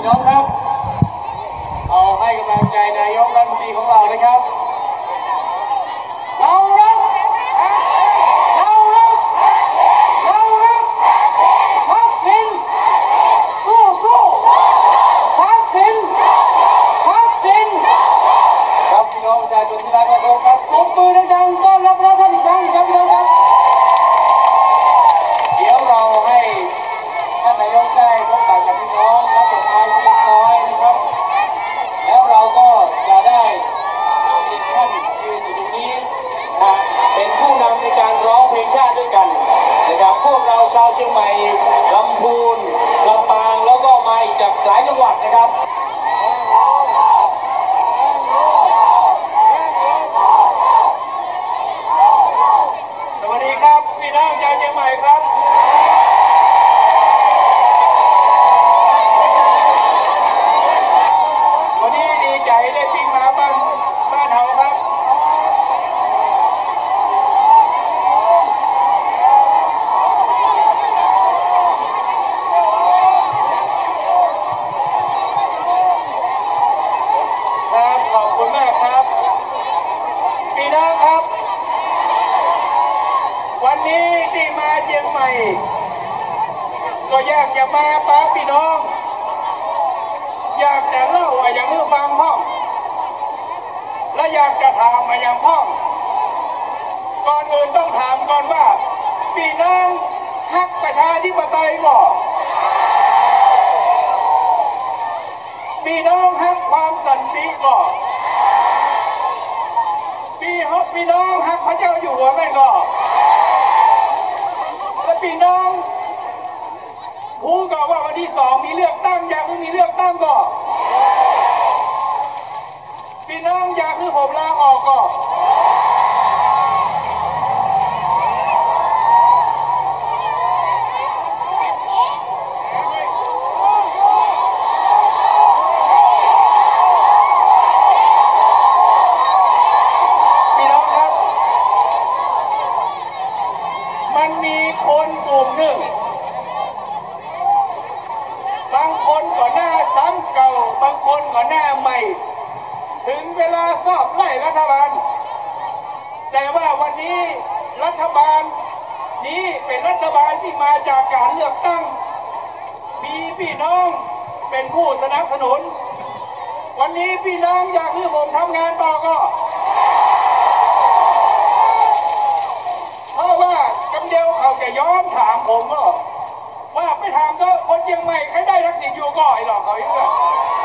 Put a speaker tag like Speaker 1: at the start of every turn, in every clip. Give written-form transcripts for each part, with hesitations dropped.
Speaker 1: น้องครับเอาให้กำลังใจนายกรัฐมนตรีของเรานะครับเรารักทักษิณสู้ทักษิณครับพี่น้องประชาชนที่รักและเคารพครับปรบมือดังๆต้อนรับท่านอีกครั้งครับพี่น้องครับเดี๋ยวเราให้ท่านนายกได้พบปะกับพี่น้องรับประทานเล็กน้อยนะครับแล้วเราก็จะได้นำอีกท่านยืนอยู่ตรงนี้เป็นผู้นำในการร้องเพลงชาติด้วยกันนะครับพวกเราชาวเชียงใหม่ลำพูนลำปางแล้วก็มาอีกจากหลายจังหวัดนะครับสวัสดีครับพี่น้องชาวเชียงใหม่ครับวันนี้ดีใจได้ปิ้งมาบ้านเฮาครับครับขอบคุณมากครับพี่น้องครับวันนี้ที่มาเชียงใหม่ก็อยากจะมาป้าพี่น้องอยากจะเล่าอย่างนี้ฟังพ่อและอยากจะถามมาอย่างพ่อก่อนอื่นต้องถามก่อนว่าพี่น้องฮักประชาธิปไตยบ่พี่น้องฮักความสันติบ่พี่น้องฮักพระเจ้าอยู่หัวแม่ก็และพี่น้องรู้ก็ว่าวันที่2มีเลือกตั้งอยากให้มีเลือกตั้งก็พี่น้องอยากให้ผมลาออกก็พี่น้องครับมันมีคนกลุ่มหนึ่งบางคนก็หน้าซ้ำเก่าบางคนก็หน้าใหม่ถึงเวลาสอบไล่รัฐบาลแต่ว่าวันนี้รัฐบาลนี้เป็นรัฐบาลที่มาจากการเลือกตั้งมีพี่น้องเป็นผู้สนับสนุนวันนี้พี่น้องอยากให้ผมทำงานต่อก็เพราะว่ากำเดียวเขาจะย้อนถามผมก็ว่าไปถามก็คนเชียงใหม่ใครได้ทักษิณอยู่ก็ไอ้หลอกเขาอยู่เลย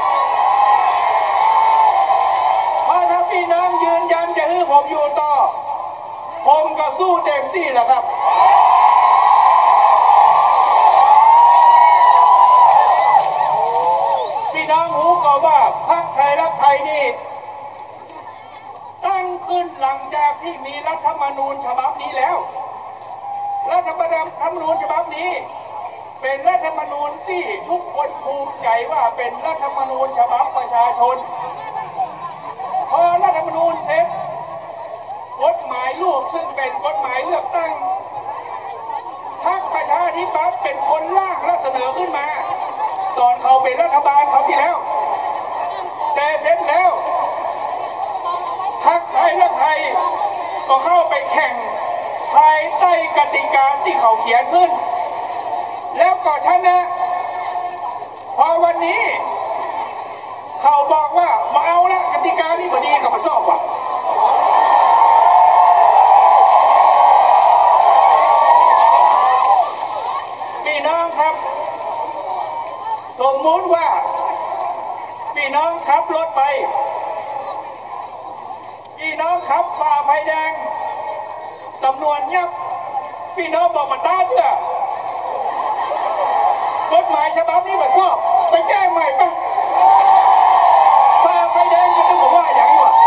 Speaker 1: เพราะถ้าพี่น้องยืนยันจะให้ผมอยู่ต่อผมก็สู้เต็มที่แหละครับพี่น้องรู้ก็ว่าพรรคไทยรักไทยนี่ตั้งขึ้นหลังจากที่มีรัฐธรรมนูญฉบับนี้แล้วรัฐธรรมนูญฉบับนี้เป็นรัฐธรรมนูญที่ทุกคนภูมิใจว่าเป็นรัฐธรรมนูญฉบับประชาชนพอรัฐธรรมนูญเสร็จกฎหมายลูกซึ่งเป็นกฎหมายเลือกตั้งพรรคประชาธิปัตย์เป็นคนร่างและเสนอขึ้นมาตอนเขาเป็นรัฐบาลเขาที่แล้วแต่เสร็จแล้วพรรคไทยรักไทยก็เข้าไปแข่งภายใต้กติกาที่เขาเขียนขึ้นแล้วก็ชนะพอวันนี้เขาบอกว่ามาเอาละกติกานี้พอดีเขามาสอบว่ะพี่น้องครับสมมุติว่าพี่น้องขับรถไปพี่น้องขับฝ่าไฟแดงตำรวจยับพี่น้องบอกมาต้านเพื่อกฎหมายฉบับนี้มันชอบไปแก้ใหม่ปะฝ่าไฟแดงจะต้องบอกว่าอย่างนี้วะ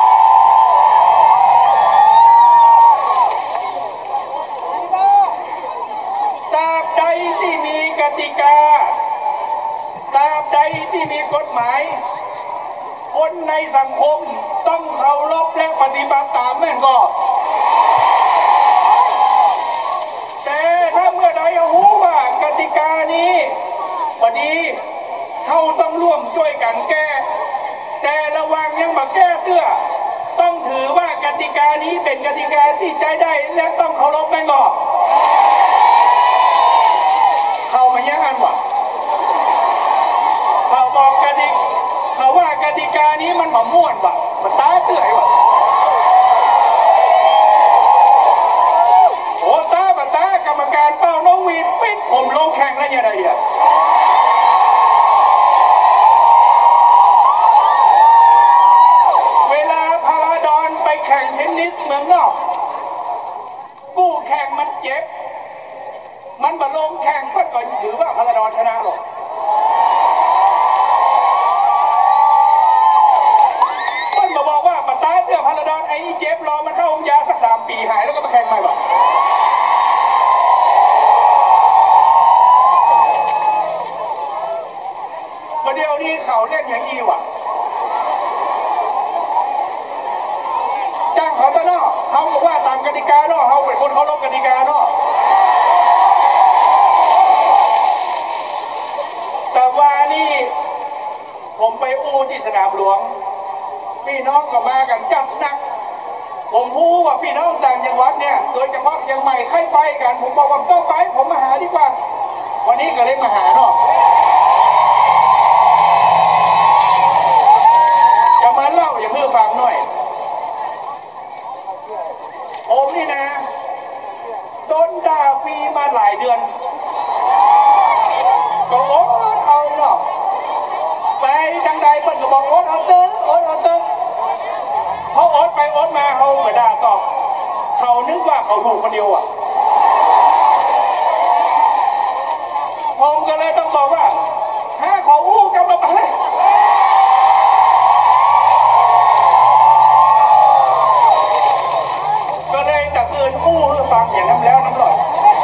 Speaker 1: ตราบใดที่มีกติกาตราบใดที่มีกฎหมายคนในสังคมต้องเคารพและปฏิบัติตามแม่นก็แต่ถ้าเมื่อใดรู้ว่ากติกานี้พอดีเขาต้องร่วมช่วยกันแก้แต่ระวังยังมาแก้เตื้อต้องถือว่ากติกานี้เป็นกติกาที่ใช้ได้และต้องเคารพกันก่อนเขามาแย่งกันวะเขาบอกกติกาเขาว่ากติกานี้มันหมม่วนวะมันตาเตื้อยวะโอ้ตาบัตากรรมการเป้าน้องวีปิดผมลงแข่งแล้วยังไงอ่ะเวลาพาราดอนไปแข่งเทนนิสเมืองนอกกู้แข่งมันเจ็บมันมาลงแข่งเพื่อก่อนถือว่าพาราดอนชนะหรอกมันมาบอกว่ามาตายเพื่อพาราดอนไอ้นี่เจ็บรอมันเข้าองยาสัก3 ปีหายแล้วก็มาแข่งใหม่วะเดี๋ยวนี้เขาเล่นอย่างนี้วะจ้างเขาตะนอเขาบอกว่าตามกติกาเนาะเขาเป็นคนเคารพกติกาเนาะแต่ว่านี่ผมไปอู้ที่สนามหลวงพี่น้องก็มากันจัดหนักผมพูดว่าพี่น้องต่างจังหวัดเนี่ยโดยเฉพาะยังใหม่ใครไปกันผมบอกว่าต้องไปผมมาหาดีกว่าวันนี้ก็เลยมาหาเนาะจะมาเล่าอย่าเพิ่งฟังหน่อยผมนี่นะโดนด่าฟรีมาหลายเดือนก็โอ๊ตเอาเนาะไปทางใดเพิ่นก็บอกโอ๊ตเอาเตอโอ๊ตเอาเตอเขาโอ๊ตไปโอ๊ตมาเขาก็ด่าตอบเขานึกว่าเขาถูกคนเดียวอ่ะผมก็เลยต้องบอกว่าถ้าเขาอู้กันมาเลยก็เลยตะเกินอู้ให้ฟังอย่างนั้นแล้วน้ำหลอด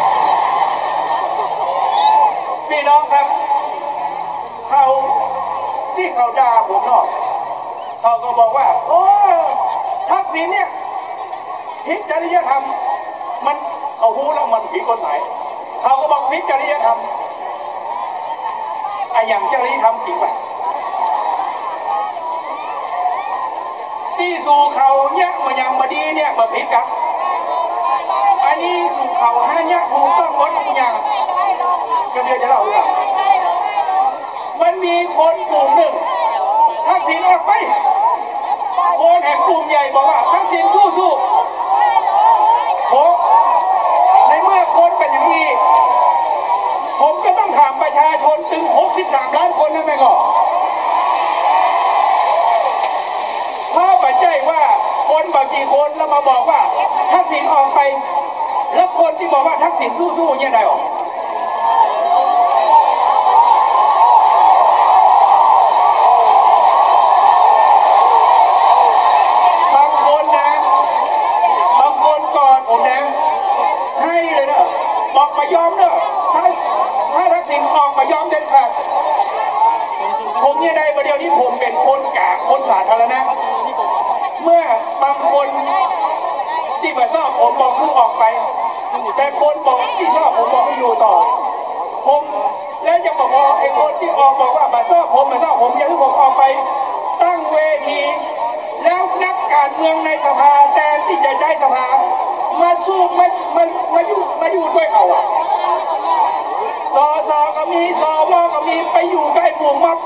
Speaker 1: พี่น้องครับเขาที่เขาด่าผมเนาะเขาก็บอกว่าโอ้ทักษิณเนี่ยผิดจริยธรรมมันเขารู้แล้วมันผิดกฎหมายเขาก็บอกผิดจริยธรรมไอ้อย่างจริยธรรมจริงป่ะที่สู่เขาเนี่ยมายังมาดีเนี่ยมาผิดกันอันนี้สู่เขาห้าเนี่ยถูกต้องหมดทุกอย่างก็เดี๋ยวจะเล่าเรื่องมันมีคนกลุ่มหนึ่งทักษิณออกไปคนแห่งกลุ่มใหญ่บอกว่าทักษิณสู้ๆผมในเมื่อคนเป็นอย่างนี้ผมก็ต้องถามประชาชนถึง63 ล้านคนนั่นเองก็ถ้าปัจจัยว่าคนบางกี่คนแล้วมาบอกว่าทักษิณออกไปแล้วคนที่บอกว่าทักษิณสู้ๆเนี่ยได้หรอบางคนนะบางคนก่อนผมนะให้เลยเนอะบอกมายอมเนอะถ้าทักษิณออกมายอมเด็ดขาดผมเนี่ยได้ประเดี๋ยวนี้ผมเป็นคนกลางคนสาธารณะเมื่อบางคนที่มาชอบผมบอกคือออกไปแต่คนบอกที่ชอบผมบอกให้อยู่ต่อผมแล้วยังบอกว่าไอ้คนที่ออกบอกว่ามาชอบผมอย่าให้ผมออกไปตั้งเวทีแล้วนักการเมืองในสภาแทนที่จะใช้สภามาสู้มาอยู่ด้วยเขาอ่ะสสก็มีสวก็มีไปอยู่ใกล้พวกม็อบ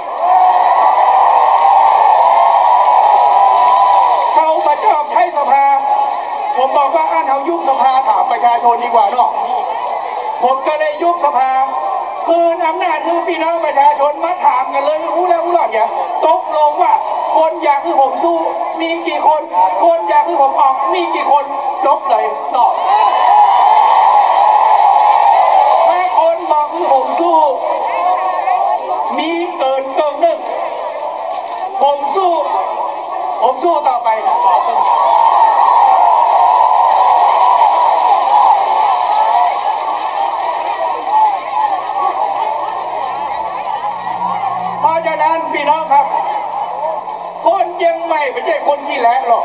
Speaker 1: เขาประชอบใช้สภาผมบอกว่าอันเอายุบสภาถามประชาชนดีกว่าเนาะผมก็เลยยุบสภาคืนอำนาจคือพี่น้องประชาชนมาถามกันเลยรู้แล้วรู้หรออย่างตกลงว่าคนอยากให้ผมสู้มีกี่คนคนอยากให้ผมออกมีกี่คนจบเลยเนาะถ้าคนบอกให้ผมสู้มีเกินหนึ่งผมสู้ต่อไปเพราะฉะนั้นพี่น้องครับคนยังไม่ใช่คนที่แหลกหรอก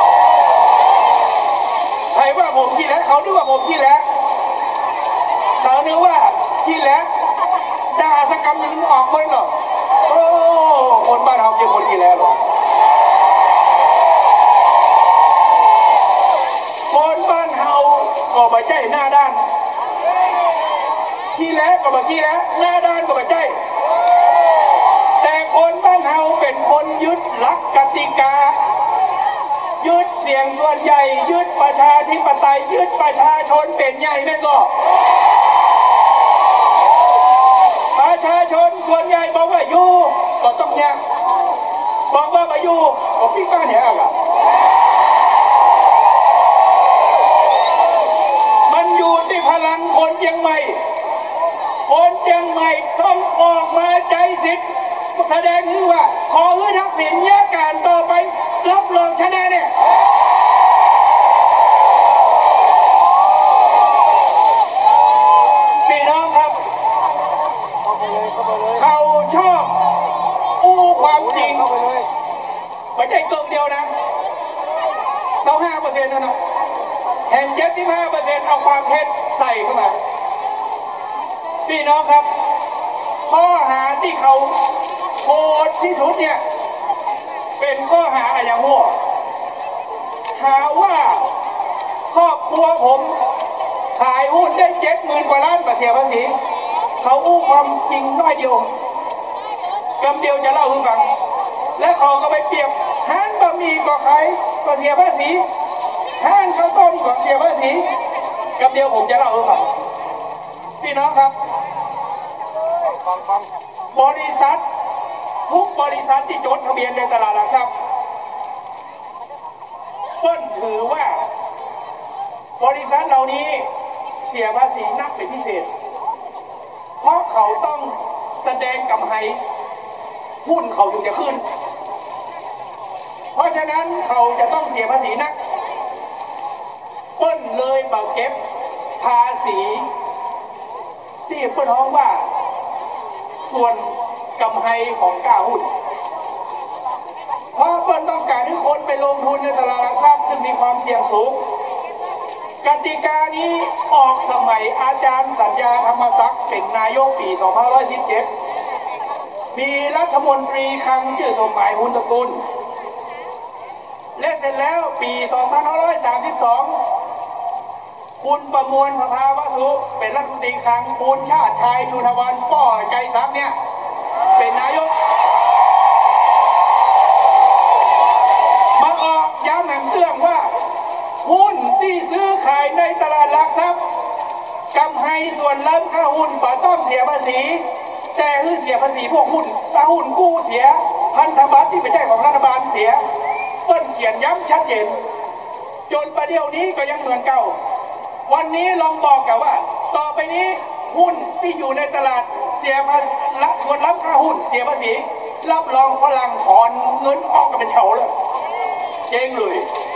Speaker 1: ใครว่าผมที่แหลกเขานึกว่าผมที่แหลกเตินึกว่าที่แล้วด่าสกรรมยังออกเลยเหรอโอ้คนบ้านเราเป็นคนที่แล้วหรอคนบ้านเฮาก็มาใจหน้าด้านที่แล้วก็มาที่แล้วหน้าด้านก็มาใจแต่คนบ้านเฮาเป็นคนยึดหลักกติกายึดเสียงส่วนใหญ่ยึดประชาธิปไตยยึดประชาชนเป็นใหญ่แม่ก็ประชาชนส่วนใหญ่บอกว่าอยู่ก็ต้องเนี่ยบอกว่ามาอยู่ก็พี่ป้าเนี่ยอะมันอยู่ที่พลังคนเชียงใหม่คนเชียงใหม่ต้องออกมาใจสิทธิ์แสดงคือว่าขอให้ทักษิณแยกการต่อไปรับรองชนะเนี่ยพี่น้องครับเขาชอบอู้ความจริงไม่ใช่เกินเดียวนะเขา5%นั่นนะแห่ง75%เอาความเท็จใส่เข้ามาพี่น้องครับข้อหาที่เขาโหดที่สุดเนี่ยเป็นข้อหาอะไรอย่างโง่หาว่าครอบครัวผมขายหุ้นได้70,000 กว่าล้านมาเสียภาษีเขาอู้ความจริงน้อยเดียวคำเดียวจะเล่าให้ฟังและเขาก็ไปเปรียบห้างบะหมี่ก็ขายก็เสียภาษีห้างข้าวต้มก็เสียภาษีคำเดียวผมจะเล่าให้ฟังพี่น้องครับบริษัททุกบริษัทที่จดทะเบียนในตลาดหลักทรัพย์ต้นถือว่าบริษัทเหล่านี้เสียภาษีนักเป็นพิเศษเพราะเขาต้องแสดงกำไรหุ้นเขาถึงจะขึ้นเพราะฉะนั้นเขาจะต้องเสียภาษีนักต้นเลยเบาเก็บภาษีที่เพื่อนฮ้องว่าส่วนกำไรของก้าหุ้นเพราะเพื่อนต้องการให้คนไปลงทุนในตลาดหลักทรัพย์ซึ่งมีความเสี่ยงสูงกติกานี้ออกสมัยอาจารย์สัญญาธรรมศักดิ์เป็นนายกปี 2517 มีรัฐมนตรีคลังชื่อสมหมายหุ้นตระกูลและเสร็จแล้วปี 2532 คุณประมวลภภาวัตถุเป็นรัฐมนตรีคลังคุณชาติชายชุนวันป้อใจซักเนี่ยเป็นนายกมาออกย้ำแห่งเรื่องว่าหุ้นที่ซื้อขายในตลาดหลักทรัพย์กำไรส่วนล้ำค่าหุ้นก็ต้องเสียภาษีแต่คือเสียภาษีพวกหุ้นถ้าหุ้นกู้เสียพันธบัตรที่เป็นเจ้าของรัฐบาลเสียต้นเขียนย้ำชัดเจนจนประเดี๋ยวนี้ก็ยังเหมือนเก่าวันนี้ลองบอกกันว่าต่อไปนี้หุ้นที่อยู่ในตลาดเสียภาษีส่วนล้ำค่าหุ้นเสียภาษีรับรองฝรั่งถอนเงินออกกันเป็นแถวเลยเจ๊งเลย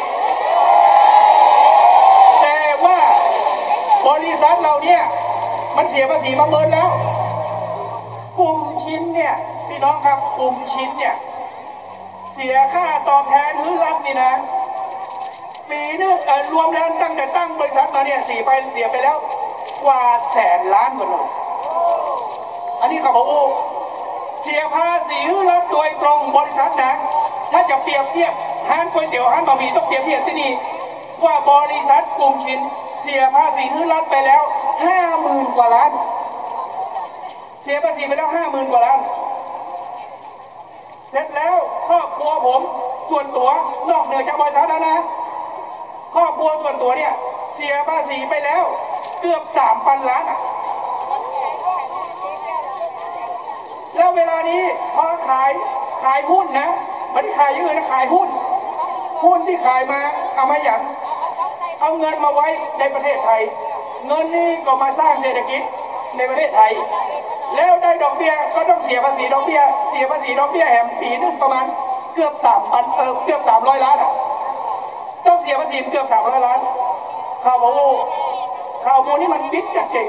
Speaker 1: แต่ว่าบริษัทเราเนี่ยมันเสียภาษีมาเมินแล้วกลุ่มชิ้นเนี่ยพี่น้องครับกลุ่มชิ้นเนี่ยเสียค่าตอบแทนหรือรับนี่นะปีนึงรวมแล้วตั้งแต่ตั้งบริษัทมาเนี่ยเสียไปแล้วกว่า100,000 ล้านหมดเลยอันนี้เขาบอกโอ้เสียภาษีหรือรับโดยตรงบริษัทนะถ้าจะเปรียบเทียบห้างก๋วยเตี๋ยวห้างบะหมี่ต้องเปรียบเทียบที่นี่ว่าบริษัทกลุ่มชิ้นเสียภาษีหรือรับไปแล้ว50,000 กว่าล้านเสียภาษีไปแล้ว50,000 กว่าล้านเสร็จแล้วครอบครัวผมส่วนตัวนอกเหนือจากบริษัทแล้วนะครอบครัวส่วนตัวเนี่ยเสียภาษีไปแล้วเกือบ 3,000 ล้านแล้วเวลานี้พอขายหุ้นนะไม่ได้ขายอย่างอื่นนะขายหุ้นที่ขายมาเอามาอย่างเอาเงินมาไว้ในประเทศไทยเงินนี้ก็มาสร้างเศรษฐกิจในประเทศไทยแล้วได้ดอกเบี้ยก็ต้องเสียภาษีดอกเบี้ยแหมปีนึงประมาณเกือบเกือบ300 ล้านต้องเสียภาษีเกือบ300 ล้านข่าวโมนี่มันบิ๊กจัดเก่ง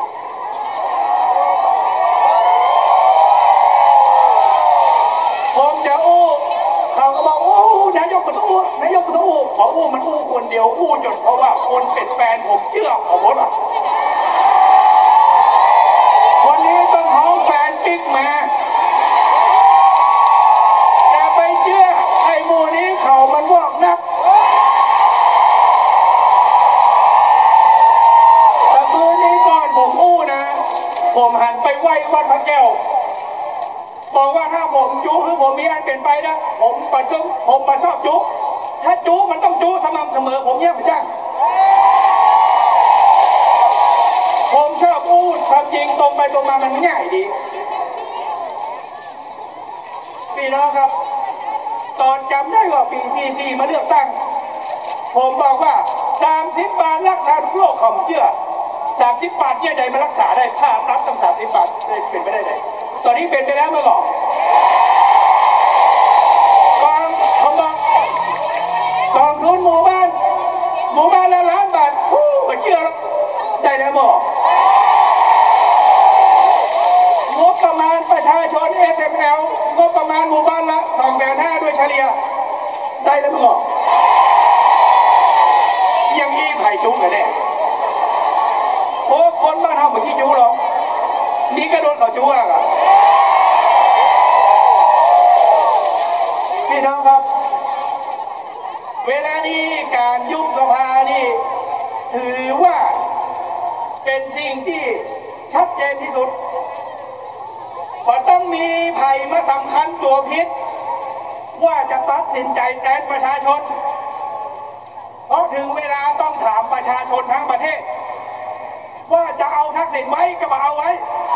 Speaker 1: ผมจะเขาก็บอกนายกมันต้องขอมันคนเดียวจนเพราะว่าคนเป็นแฟนผมเชื่อผมหมดปิกมาอย่าไปเชื่อไอ้หมูนี้เขามันบอกนักแต่คืนนี้ก่อนผมอู้นะผมหันไปไหว้วัดพระแก้วบอกว่าถ้าผมจุคือผมมีอันเป็นไปนะผมมาชอบจุถ้าจุมันต้องจุสม่ำเสมอผมเนี่ยไม่จ้างผมชอบพูดความจริงตรงไปตรงมามันง่ายดีพี่น้องครับตอนจำได้ว่าปี44มาเลือกตั้งผมบอกว่า30 บาทรักษาทุกโรคของเชื่อ30 บาทเนี่ยใดมารักษาได้ค่ารับตั้ง30 บาทเป็นไปได้ไหมตอนนี้เป็นไปแล้วเมื่อก่อนผมบอกกองทุนหมู่บ้านละ1 ล้านบาทก็เชื่อได้แล้วบอกงบประมาณประชาชน SML งบประมาณหมู่บ้านละ250,000ด้วยเฉลี่ยได้แล้วบอกยังยี่ไผ่จุ้งกันแน่โอ้คนมาทำเหมือนที่จุ้งหรอนี่ก็โดนเขาจุ้งอ่ะพี่น้องครับเวลานี้การยุบสภานี่ถือว่าเป็นสิ่งที่ชัดเจนที่สุดเพราะต้องมีภัยมาสำคัญตัวพิษว่าจะตัดสินใจแทนประชาชนเพราะถึงเวลาต้องถามประชาชนทั้งประเทศว่าจะเอาทักษิณไว้ก็มาเอาไว้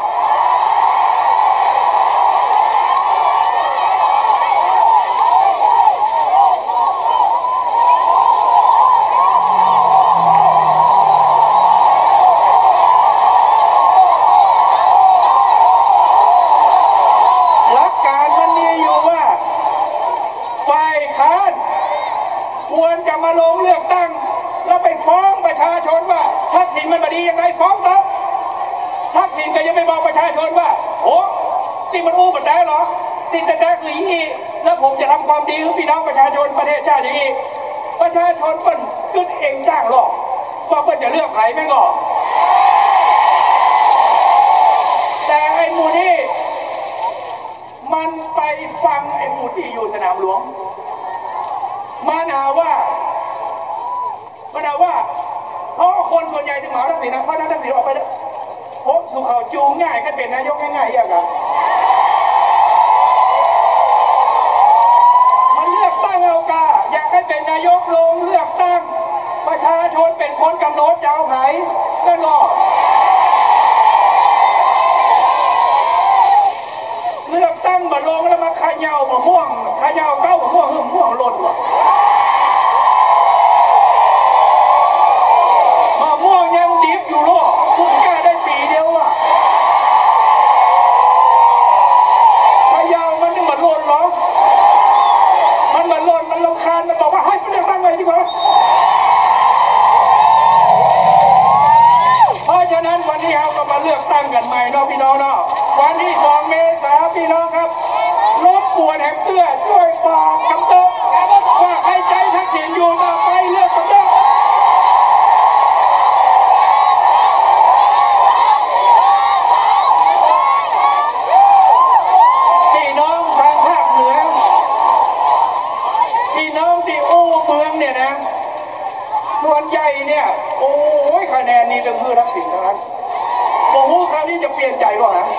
Speaker 1: ควรจะมาลงเลือกตั้งแล้วไปฟ้องประชาชนว่าทักษิณมันไม่ดียังไงฟ้องครับทักษิณก็ยังไม่บอกประชาชนว่าโอ้ที่มันอู้มันแด้หรอที่แต่แด้คืออีแล้วผมจะทำความดีให้พี่น้องประชาชนประเทศชาติอย่างนี้ประชาชนมันขึ้นเองจ้างหรอกว่าเพื่อจะเลือกใครไม่งอแต่ไอ้หมู่นี้มันไปฟังไอ้หมู่ที่อยู่สนามหลวงมาหาว่าเพราะคนส่วนใหญ่ถึงหมาทักษิณนะเพราะนั้นทักษิณออกไปแล้วพบสู่เขาจูงง่ายก็เป็นนายกง่ายๆอย่างนั้นมันเลือกตั้งเอากาอยากให้เป็นนายกลงเลือกตั้งประชาชนเป็นคนกำหนดจะเอาไหนก็รอเลือกตั้งมาลงแล้วมาขย่าวมาม่วงขย่าวเก้ามาม่วงม่วงหล่นว่ะมาม่วงยังดิบอยู่ลูกคุณกล้าได้ปีเดียวอ่ะขย่าวมันเหมือนหล่นหรอมันเหมือนหล่นมันรำคาญมันบอกว่าให้เลือกตั้งไปดีกว่าเพราะฉะนั้นวันนี้เราก็มาเลือกตั้งกันใหม่เนาะพี่น้องเนาะวันที่2 เมษายนพี่น้องครับรบกวนแห่งเตื้อช่วยบอกคำเตือนว่าให้ใจทักษิณอยู่ต่อไปเลือกคำเตือนพี่น้องทางภาคเหนือพี่น้องที่อู้เมืองเนี่ยนะส่วนใหญ่เนี่ยโอ้ยคะแนนนี้จะคือทักษิณทั้งนั้นโอ้โหคราวนี้จะเปลี่ยนใจก่อนนะ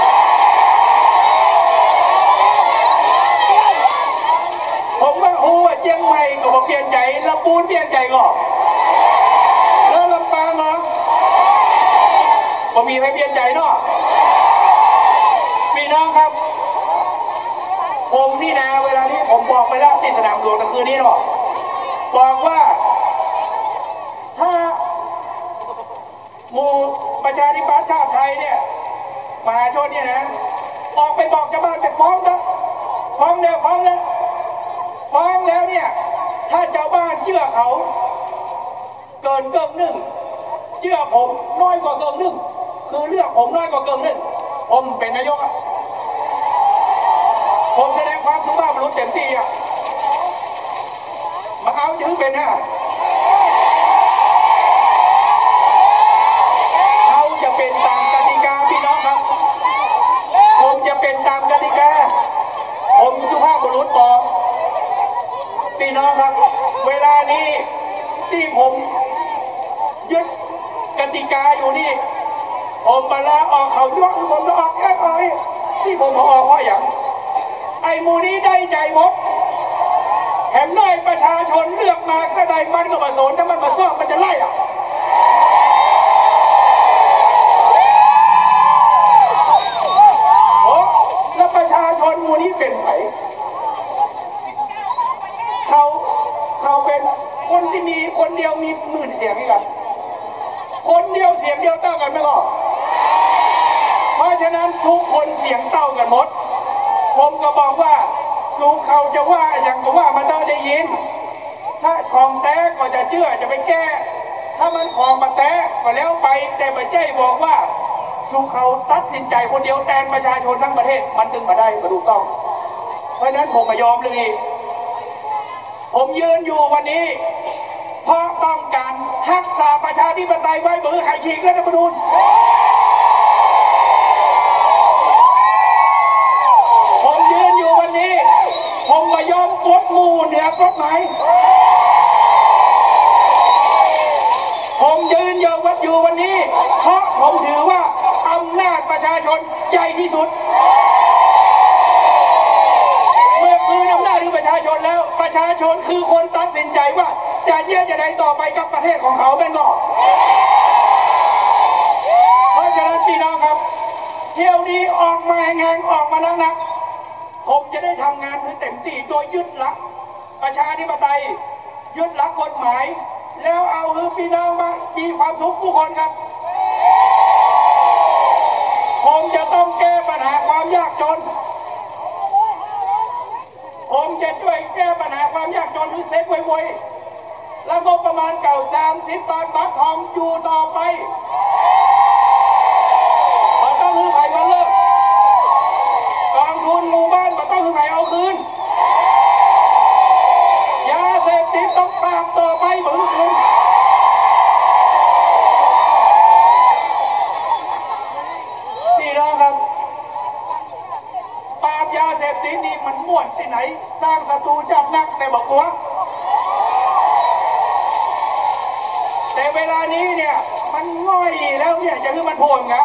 Speaker 1: ผมว่าโอ้เจียงใหม่ก็บอกเปลี่ยนใจลำพูนเปลี่ยนใจก่อนแล้วลำปางเนาะผมมีใครเปลี่ยนใจเนาะพี่น้องครับผมนี่นะเวลานี้ผมบอกไปแล้วที่สนามหลวงตะคืนนี้เนาะบอกว่าถ้าหมู่ประชาธิปัตย์ชาติไทยเนี่ยมหาชนเนี่ยนะออกไปบอกชาวบ้านไปฟ้องนะฟ้องแล้วเนี่ยถ้าชาวบ้านเชื่อเขาเกินเกินหนึ่งเชื่อผมน้อยกว่าเกินหนึ่งคือเลือกผมน้อยกว่าเกินหนึ่งผมเป็นนายกอ่ะผมแสดงความสุภาพบุรุษเต็มที่อ่ะมาเอาถึงเป็นฮะจะเป็นตามกติกาพี่น้องครับผกติกาอยู่นี่ผมมาลาออกเขายกผมจะออกแค่ที่ผมออกเพราะอย่างไอ้มูนี้ได้ใจหมดแถมน้อยประชาชนเลือกมาก็ได้มันก็มาสนถ้ามันมาซ่อมมันจะไล่แล้วประชาชนมูนี้เป็นไผเขาเป็นคนที่มีคนเดียวมีหมื่นเสียงนี่แหละคนเดียวเสียงเดียวเท่ากันไม่หรอกเพราะฉะนั้นทุกคนเสียงเท่ากันหมดผมก็บอกว่าสู่เขาจะว่าอย่างก็ว่ามันต้องได้ยินถ้าของแท้ก็จะเชื่อจะไปแก้ถ้ามันของมาแท้ก็แล้วไปแต่ประเจ้บอกว่าสู่เขาตัดสินใจคนเดียวแทนประชาชนทั้งประเทศมันจึงมาได้มาถูกต้องเพราะฉะนั้นผมไม่ยอมเลยผมยืนอยู่วันนี้เพราะต้องการรักษาประชาธิปไตยไว้เบื่อใครฉีกรัฐธรรมนูญผมยืนอยู่วันนี้ผมไม่ยอมกดหมู่เหนือกฎหมายผมยืนอยู่วันนี้เพราะผมถือว่าอำนาจประชาชนใหญ่ที่สุดเมื่อคืนอำนาจของประชาชนแล้วประชาชนคือคนตัดสินใจว่าจะเยื่อจะใดต่อไปกับประเทศของเขาเป็นก่อนเพราะฉะนั้นพี่น้องครับเที่ยวนี้ออกมาแหงๆออกมานักๆผมจะได้ทำงานให้เต็มที่โดยยึดหลักประชาธิปไตยยึดหลักกฎหมายแล้วเอาพี่น้องมามีความสุขทุกคนครับผมจะต้องแก้ปัญหาความยากจนผมจะช่วยแก้ปัญหาความยากจนหรือเซ็ตไว้แล้วงบประมาณเก่า30 บาทบัตรทองอยู่ต่อไปมันต้องคือใครมาเลิกกองทุนหมู่บ้านมันต้องคือใครเอาคืนยาเสพติดต้องปราบต่อไปเหมือนกันนี่นะครับปราบยาเสพติดนี่มันม่วนที่ไหนสร้างศัตรูจับนักแต่บอกว่าแต่เวลานี้เนี่ยมันง่อยแล้วเนี่ยจะคือมันโผล่ครับ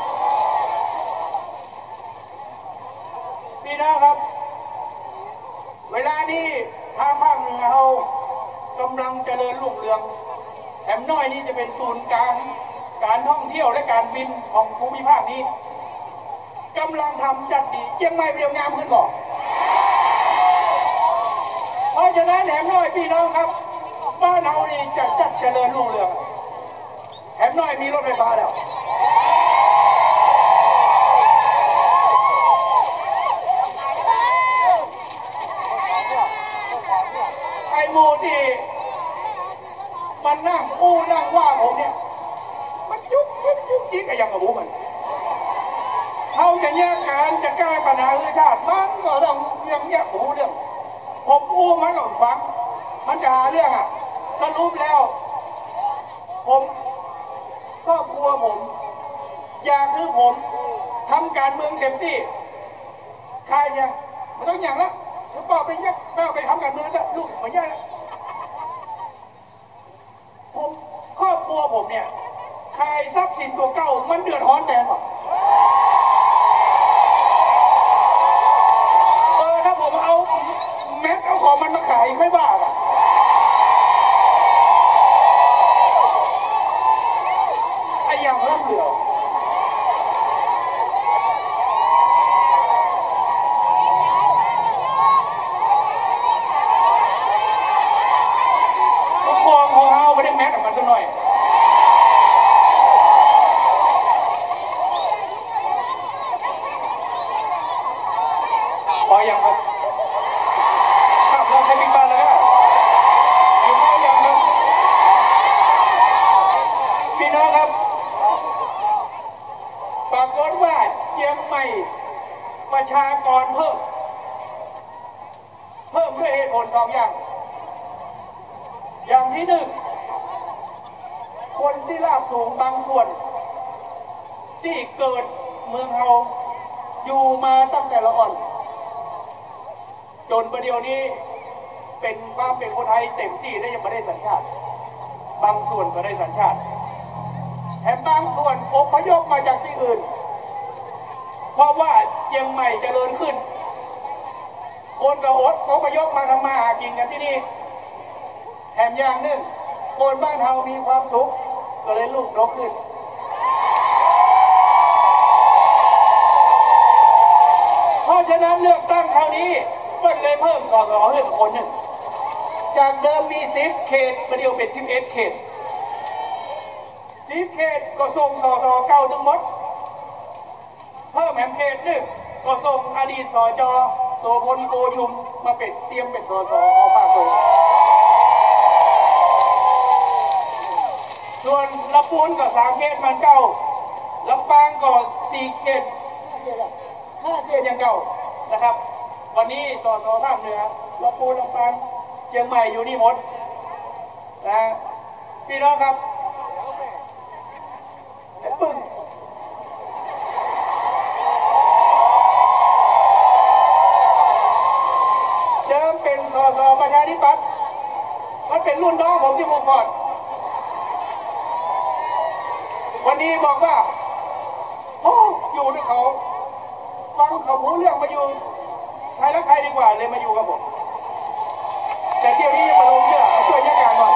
Speaker 1: พี่นะครับเวลานี้ทางภาคเหนือเรากำลังเจริญรุ่งเรืองแถมน้อยนี้จะเป็นศูนย์กลางการท่องเที่ยวและการบินของภูมิภาคนี้กำลังทำจัดดียังไม่เรียวงามขึ้นก่อนเพราะฉะนั้นแถมน้อยพี่น้องครับบ้านเรานี่จะจัดเจริญรุ่งเรืองแถมน้อยมีรถไฟฟ้าแล้วไอ้หมูที่มันนั่งนั่งว่าผมเนี่ยมันยุกยิกอะไรอย่างกับผมมันเขาจะแยกการจะแก้ปัญหาเรื่องชาติมันก็ต้องเรื่องแยกหูเรื่องผมมันก็ฟังมันจะหาเรื่องสรุปแล้วผมครอบครัวผมอยากคือผมทำการเมืองเต็มที่ใครเนี่ยมันต้องอย่างละถ้าพ่อไปยักพ่อไปทำการเมืองแล้วลูกไม่ยากผมครอบครัวผมเนี่ยใครทรัพย์สินตัวเก่ามันเดือดร้อนแน่หรอถ้าผมเอาแม็กเอาของมันมาขายไม่บ้าอ่ะไอ้อย่างเริ่มเหลือของเราไม่ได้แม็กกับมันสักหน่อยพออย่างครับขับรถใช้บิ๊กบ้านแล้วก็อยู่พออย่างครับพี่น้องครับปรากฏว่าเชียงใหม่ประชากรเพิ่มด้วยเหตุผล2 อย่างที่หนึ่งคนที่ราบสูงบางส่วนที่เกิดเมืองเราอยู่มาตั้งแต่ละอ่อนจนประเดี๋ยวนี้เป็นความเป็นคนไทยเต็มที่ได้ยังไม่ได้สัญชาติบางส่วนก็ได้สัญชาติางส่วนอพยพมาจากที่อื่นเพราะว่าเชียงใหม่เจริญขึ้นคนก็อพยพมาทำมาหากินกันที่นี่แถมอย่างหนึ่งคนบ้านเรามีความสุขก็เลยลูกนกขึ้นเพราะฉะนั้นเลือกตั้งคราวนี้ก็เลยเพิ่มสสเพิ่มคนหนึ่งจากเดิมมี10 เขตมาเดียวเป็น11 เขต10 เขตก็ส่งสสเก่าทั้งหมดเพิ่มแหมเขตหนึ่งก็ส่งอดีตสจโสพลโกชุมมาเป็นเตรียมเป็นสสของภาคตะวันออกส่วนลำพูนก็3 เขตมันเก่าลำปางก็4 เขต5 เขตยังเก่านะครับวันนี้สสภาคเหนือลำพูนลำปางเชียงใหม่อยู่นี่หมดนะพี่น้องครับปึ้งเดิมเป็นสสประชาธิปัตย์มันเป็นรุ่นน้องผมที่มุกพอดวันนี้บอกว่าโอ้อยู่ด้วยเขาฟังเขาพูดเรื่องมาอยู่ใครและใครดีกว่าเลยมาอยู่กับผมแต่เที่ยวนี้ยังมาลงเชื่อมาช่วยยักษ์การก่อน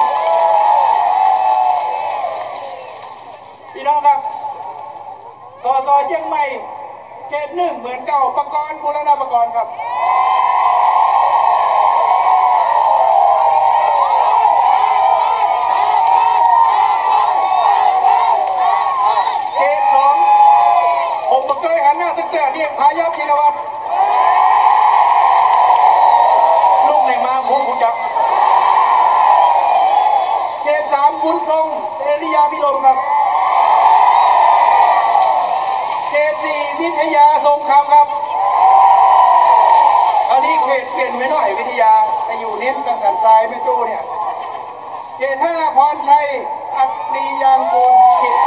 Speaker 1: พี่น้องครับสสเชียงใหม่เขต1เหมือนเก่าประกรณ์บูรณาประกรณ์ครับเขต2ผมเคยหันหน้าศึกษาเรียกพายัพชินวัตรลูกในมาผมจับเขต3บุญทรงเอริยาพิรมครับเขต4วิทยาทรงคำครับอันนี้เขตเปลี่ยนไม่หน่อยวิทยาไปอยู่เน้นกังสันทรายแม่โจ้เนี่ยเขต5พรชัยอัตรียางกูลเขต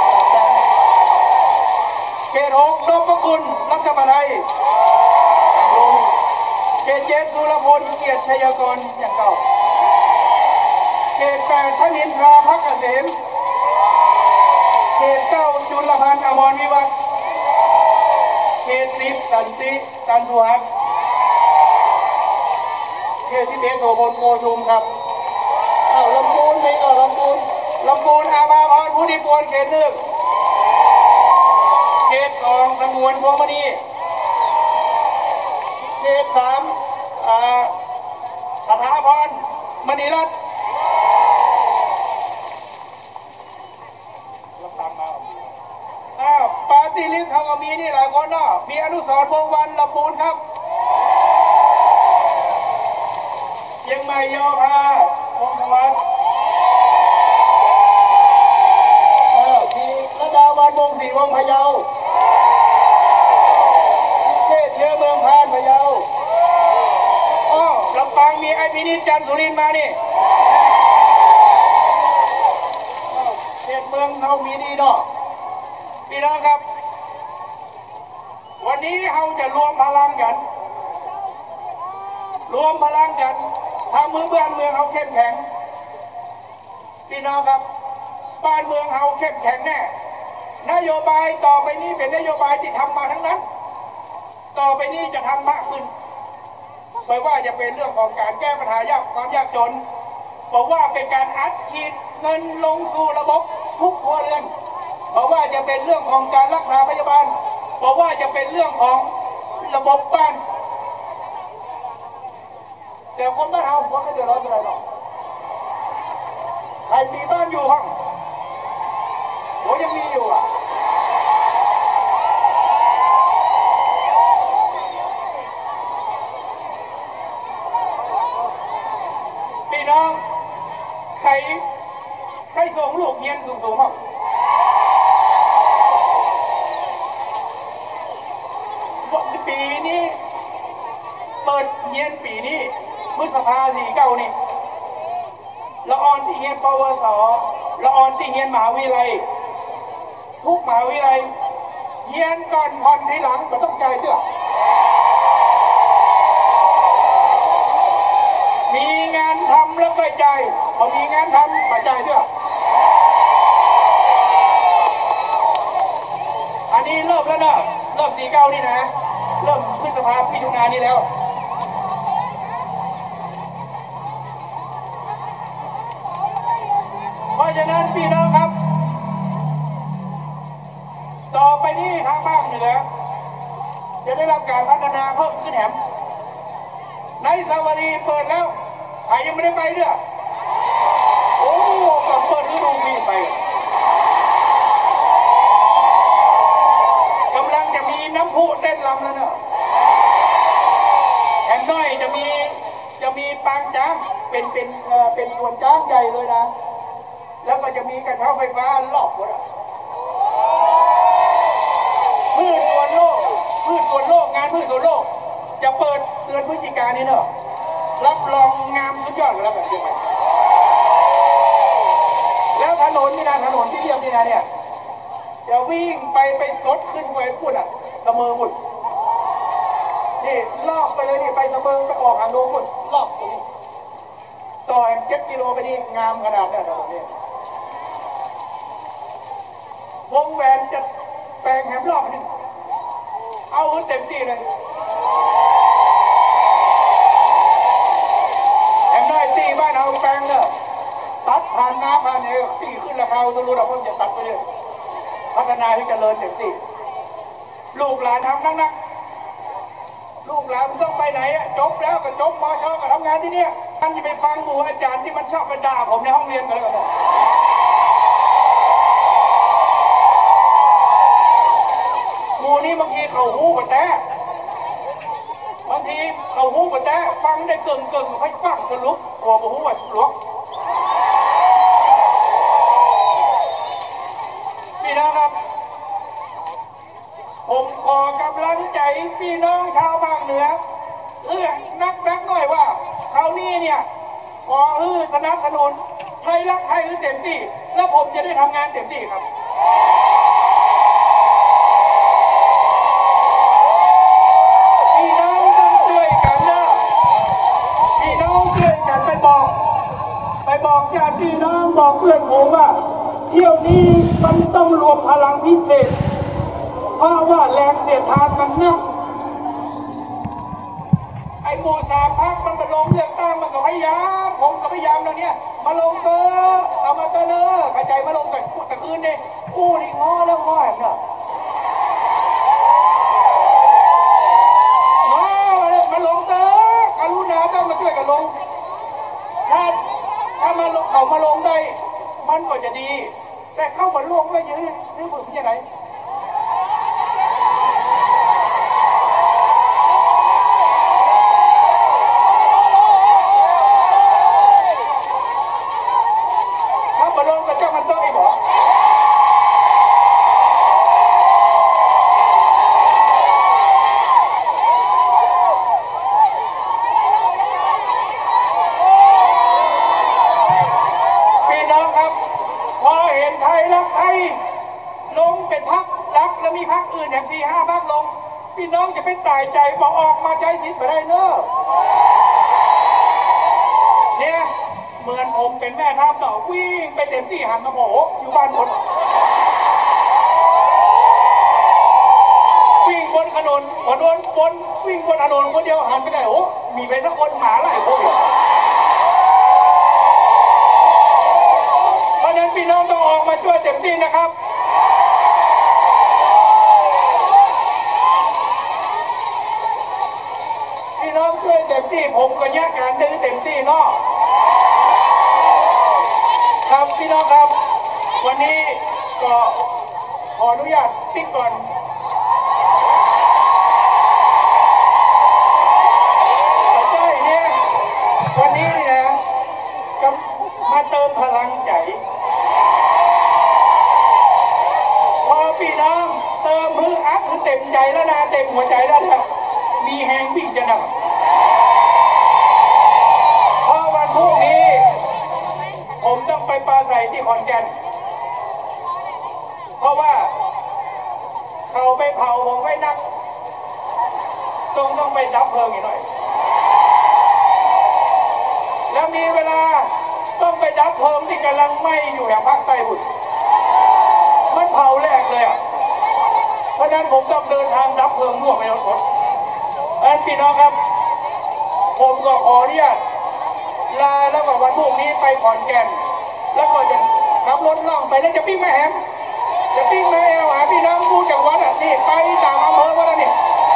Speaker 1: เขต6นพคุณรัชมาลัยเขต7สุรพลเกียรติชัยกรอย่างเก่าเขต8พระนินทราพักเกษมเขต9จุลพันธ์อมรวิวัฒน์เขต10สันติตันสุหัสเขต11โสพลโกชุมครับลำพูนไม่ก็ลำพูนอาภาพรพุทธิพลเขต1เขต2สงวนพวงมณีเขต3สถาพรมณีรัตน์ปาร์ตี้ลิสต์เขาก็มีนี่หลายคนเนาะมีอนุสรณ์วงศ์วันลำพูนครับเชียงใหม่ยอพาวงศ์ธวัฒน์มีระดาวันวงศ์ศรีวงศ์พะเยาเทศเชื้อเมืองพานพะเยาลำปางมีไอพินิจจันทร์สุรินทร์มานี่เขตเมืองเขามีดีเนาะพี่น้องครับวันนี้เราจะรวมพลังกันทำมือบ้านเมืองเขาเข้มแข็งพี่น้องครับบ้านเมืองเขาเข้มแข็งแน่นโยบายต่อไปนี้เป็นนโยบายที่ทำมาทั้งนั้นต่อไปนี้จะทำมากขึ้นไม่ว่าจะเป็นเรื่องของการแก้ปัญหายากความยากจนบอกว่าเป็นการอัดฉีดเงินลงสู่ระบบทุกครัวเรือนบอกว่าจะเป็นเรื่องของการรักษาพยาบาลบอกว่าจะเป็นเรื่องของระบบบ้านแต่คนบ้านเราไม่เดือดร้อนอะไรหรอกใครมีบ้านอยู่ห้องโหยังมีอยู่อ่ะพี่น้องใครส่งลูกเรียนสูงๆห้องปีนี้เปิดเรียนปีนี้พฤษภา49นี่ละออนที่เรียนปวสละออนที่เรียนมหาวิทยาลัยทุกมหาวิทยาลัยเรียนก่อนผ่อนทีหลังไม่ต้องจ่ายเสื้อมีงานทำแล้วไม่จ่ายพอมีงานทำไม่จ่ายเสื้อ 49นี่นะเริ่มพฤษภามิถุนายนนี้แล้วเพราะฉะนั้นพี่น้องครับต่อไปนี้ทางภาคเหนือจะได้รับการพัฒนาเพิ่มขึ้นแถมในสาวรีเปิดแล้วใครยังไม่ได้ไปด้วยโอ้กับเปิดฤดูมีไปกำลังจะมีน้ำพุเต้นลำแล้วเนอะแห่งน้อยจะมีปางจ้างเป็นส่วนจ้างใหญ่เลยนะแล้วก็จะมีกระเช้าไฟฟ้ารอบหมดอ่ะพืชส่วนโลกงานพืชส่วนโลกจะเปิดเดือนพฤศจิกายนนี้เนอะรับรองงามสุดยอดแล้วแบบเชียงใหม่แล้วถนนนี่นะถนนที่เรียบนี่นะเนี่ยจะวิ่งไปสดขึ้นไปพูดอ่ะเสมอหมดนี่ลอกไปเลยนี่ไปเสมอไปออกหางโดงหมดลอกตรงนี้ต่อ7 กิโลไปนี่งามขนาดนั้นนะเนี่ยวงแหวนจะแปลงแหมรอบนึงเอาเต็มที่เลยแหมน้อยตีบ้านเอาแปลงเนอะตัดผ่านน้ำผ่านเนี่ยตีขึ้นราคาตัวรู้เราก็จะตัดไปเลยพัฒนาให้เจริญเต็มที่ลูกหลานทำนักลูกหลานต้องไปไหนอะจบแล้วก็จบมชก็ทำงานที่นี่ท่านจะไปฟังหมู่อาจารย์ที่มันชอบไปด่าผมในห้องเรียนกันแล้วกันหมู่นี้บางทีเขาหูกระแตบางทีเขาหูกระแตฟังได้เกิงให้ฟังสรุปหัวหูว่าสรุปพี่น้องครับผมขอกำลังใจพี่น้องชาวภาคเหนือนักหน่อยว่าคราวนี้เนี่ยขอสนับสนุนไทยรักไทยเต็มที่แล้วผมจะได้ทำงานเต็มที่ครับพี่น้องต้องช่วยกันนะพี่น้องช่วยกันไปบอกญาติพี่น้องบอกเพื่อนผมว่าเที่ยวนี้มันต้องรวมพลังพิเศษเพราะว่าแรงเสียดทานมันเนี่ยไอ้หมู่3 พรรคมันมาลงเลือกตั้งมันก็พยายามผมก็พยายามแล้วเนี่ยมาลงเตอเอามาเตอเลยกระจายมาลงแต่พูดแต่คืนเนี่ยกู้นี่ง้อแล้วง้อแบบเนี่ยมาลงเตอกรุณาต้องมาช่วยกันลงถ้ามาลงเขามาลงได้มันก็จะดีแต่เข้ามาลงแล้วยังนึกว่าเป็นยังไงมาลงกับเจ้ามันต้องไอ้บอกพี่น้องครับพอเห็นไทยรักไทยลงเป็นพรรครักแล้วมีพรรคอื่นอย่าง4-5 พรรคลงพี่น้องจะเป็นตายใจบอกออกมาใจสิทธิ์ไปได้เนอะเนี่ยเหมือนผมเป็นแม่ทัพเนาะวิ่งไปเต็มที่หันมาโผล่อยู่บ้านบนวิ่งบนถนนวิ่งบนถนนคนเดียวหันไปได้โอ้มีไปสักคนหมาไล่พวกอยู่เพราะฉะนั้นพี่น้องต้องออกมาช่วยเต็มที่นะครับพี่น้องช่วยเต็มที่ผมก็แยกการดื้อเต็มที่เนาะครับพี่น้องครับวันนี้ก็ขออนุญาตปิดก่อนใช่เนี่ยวันนี้เนี่ยมาเติมพลังใจพอพี่น้องเติมมืออัพเต็มใจแล้วนะเต็มหัวใจแล้วนะมีแหงวิ่งจะหนักพอวันพรุ่งนี้ผมต้องไปปราศัยที่ขอนแก่นเพราะว่าเขาไปเผาผมไว้นักต้องไปดับเพลิงอีกหน่อยแล้วมีเวลาต้องไปดับเพลิงที่กำลังไหม้อยู่อย่างภาคใต้บุตรมันเผาแรกเลยอ่ะเพราะฉะนั้นผมต้องเดินทางดับเพลิงมั่วไปหมดพี่น้องครับผมก็ขออนุญาตลาแล้วก็วันพรุ่งนี้ไปขอนแก่นแล้วก็จะขับรถล่องไปแล้วจะปิ้งแม่แฮมจะปิ้งแม่แอลหาพี่น้องผู้จังหวัดนี่ไปต่างอำเภอว่าแล้วนี่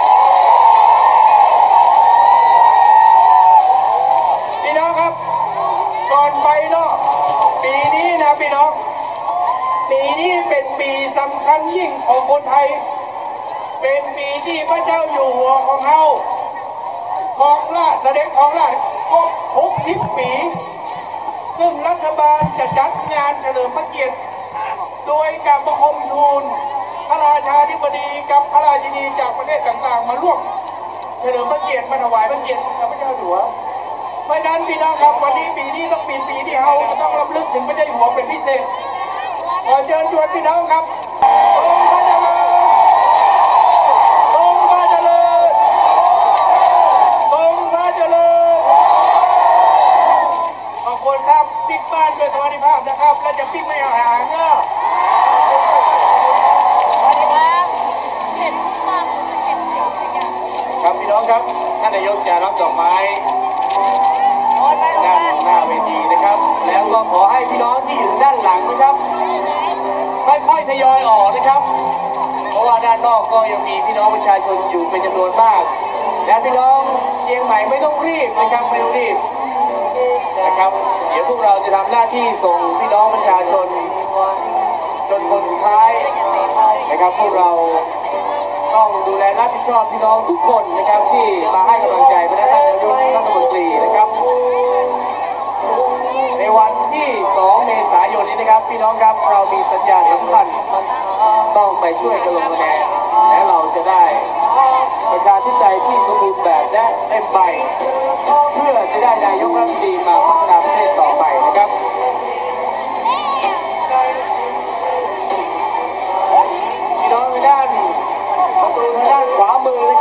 Speaker 1: พี่น้องครับก่อนไปเนาะปีนี้นะพี่น้องปีนี้เป็นปีสำคัญยิ่งของคนไทยเป็นปีที่พระเจ้าอยู่หัวของเราของราชเสด็จของราชครบ60 ปีซึ่งรัฐบาลจะจัดงานเฉลิมพระเกียรติโดยการประคมทูลพระราชาธิบดีกับพระราชินีจากประเทศต่างๆมาร่วมเฉลิมพระเกียรติมาถวายพระเกียรติกับพระเจ้าอยู่หัวเพราะนั้นพี่น้องครับวันนี้ปีนี้ต้องเป็นปีที่เราจะต้องรำลึกถึงพระเจ้าอยู่หัวเป็นพิเศษขอเชิญชวนพี่น้องครับองค์พระเจริญองค์พระเจริญองค์พระเจริญขอบคุณครับปิดบ้านด้วยสวัสดิภาพนะครับและจะปิดไม่ห่างเนอะสวัสดีครับเห็นผู้ว่าคุณจะเก็บสิ่งสักอย่างครับพี่น้องครับท่านนายกจะรับดอกไม้ด้านหน้าเวทีนะครับแล้วก็ขอให้พี่น้องที่อยู่ด้านหลังนะครับค่อยๆทยอยออกนะครับเพราะว่าด้านนอกก็ยังมีพี่น้องประชาชนอยู่เป็นจำนวนมากและพี่น้องเชียงใหม่ไม่ต้องรีบนะครับไม่ต้องรีบนะครับเดี๋ยวพวกเราจะทำหน้าที่ส่งพี่น้องประชาชนจนคนสุดท้ายนะครับพวกเราต้องดูแลรับผิดชอบพี่น้องทุกคนนะครับที่มาให้กำลังใจพระท่านนายกรัฐมนตรีนะครับในวันที่ 2 เมษายนนี้นะครับพี่น้องครับเรามีสัญญาสำคัญต้องไปช่วยกันลงคะแนนและเราจะได้ประชาธิปไตยที่สมบูรณ์แบบและเต็มใบเพื่อจะได้นายกรัฐมนตรีมาพัฒนาประเทศต่อไปนะครับพี่น้องในด้านประตูทางด้านขวามือ